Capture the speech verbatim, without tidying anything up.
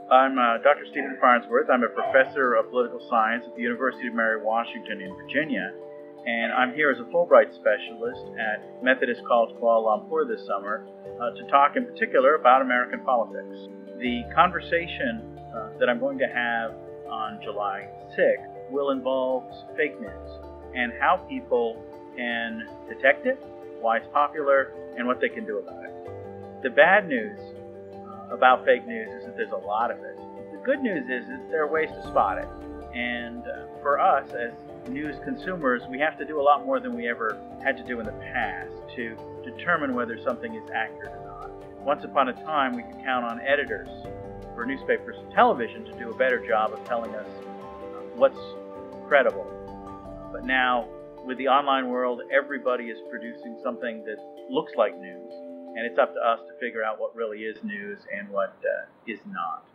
I'm uh, Doctor Stephen Farnsworth. I'm a professor of political science at the University of Mary Washington in Virginia, and I'm here as a Fulbright Specialist at Methodist College Kuala Lumpur this summer uh, to talk in particular about American politics. The conversation uh, that I'm going to have on July sixth will involve fake news and how people can detect it, why it's popular, and what they can do about it. The bad news about fake news is that there's a lot of it. The good news is that there are ways to spot it. And uh, for us as news consumers, we have to do a lot more than we ever had to do in the past to determine whether something is accurate or not. Once upon a time, we could count on editors for newspapers and television to do a better job of telling us uh, what's credible. But now, with the online world, everybody is producing something that looks like news. And it's up to us to figure out what really is news and what uh, is not.